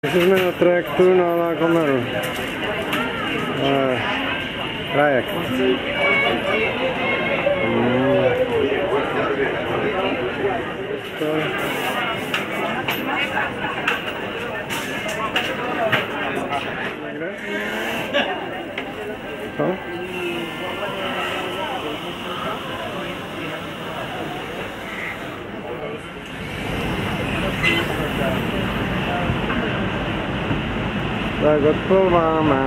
Jsme na trajektu na La Gomera. Trajekt. Co? Tak odplouváme.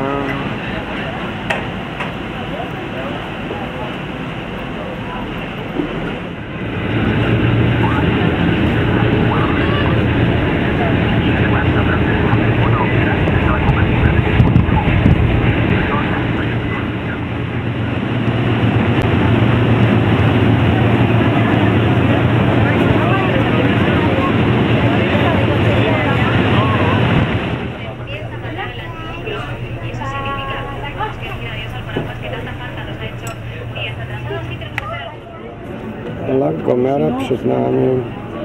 La Gomera před námi.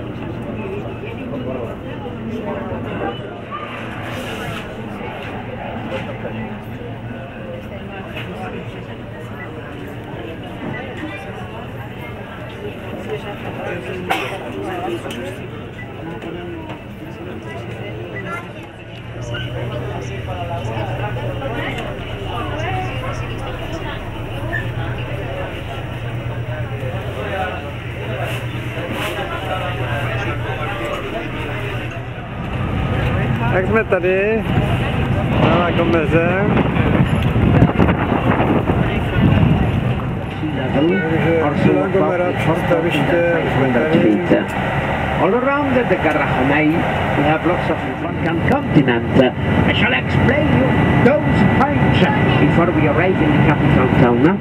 Tak jsme tady na La Gomeze. La Gomera přístaviště jsme tady. All around the Garrahonei, we have lots of African continent. I shall explain you those points before we arrive in the capital town.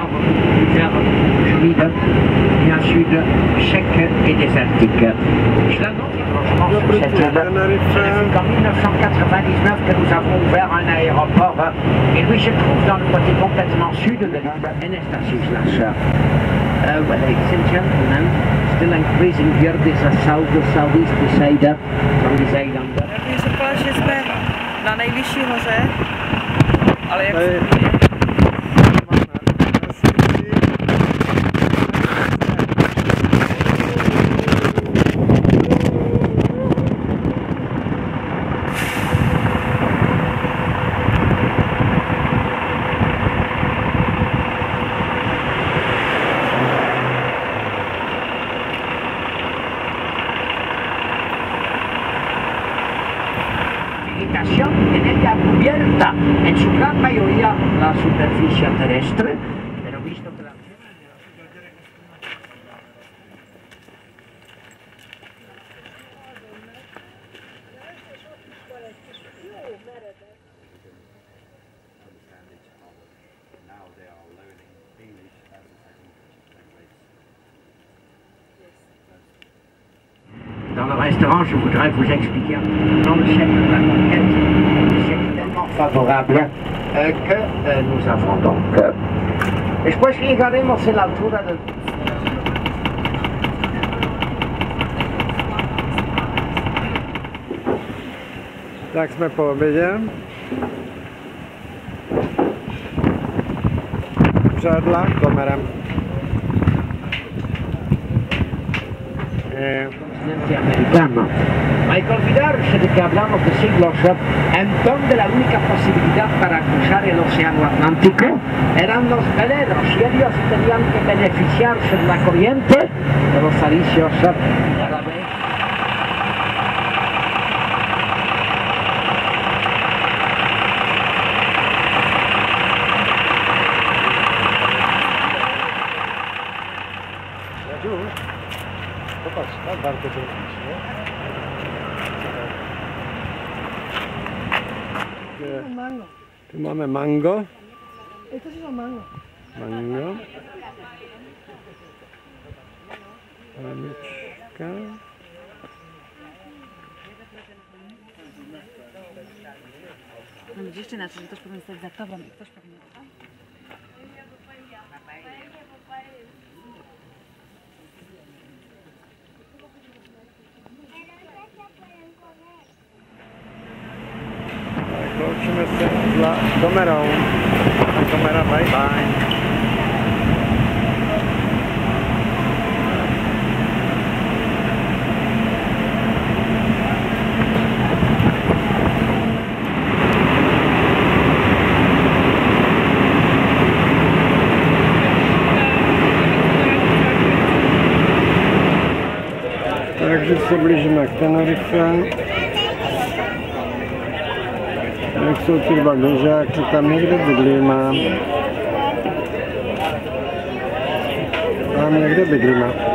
Humide, bien sud, sec et désertique. Cela donc c'est en 1999 que nous avons ouvert un aéroport et lui se trouve dans le côté complètement sud de l'île Anastasius. Well, ladies and gentlemen, still increasing here, this is southeast side from this island. Já bych řekla, že jsme na nejvyšší hoře, ale jak en ella cubierta en su gran mayoría la superficie terrestre, pero visto que la Dans le restaurant, je voudrais vous expliquer dans le siècle de la conquête, un siècle tellement favorable que nous avons donc. Después llegaremos a la altura del... Tak jsme po obědě. Před La Gomerem. Americano. Hay que olvidarse de que hablamos de siglos en donde la única posibilidad para cruzar el océano Atlántico eran los veleros y ellos tenían que beneficiarse de la corriente de los alisios árabes. Popatrz, tak warto to robić, nie? mango. Tu mamy mango. Esto sí son mango. Mango. Palmiczka. No będzie jeszcze inaczej, że ktoś powinien stać za tobą i ktoś powinien... Loučíme se s Gomerou. Gomera, bye bye. Takže se blížíme k Tenerife. Jak jsou ty dva běžáky, tam někde bydlíme. Tam někde bydlíme.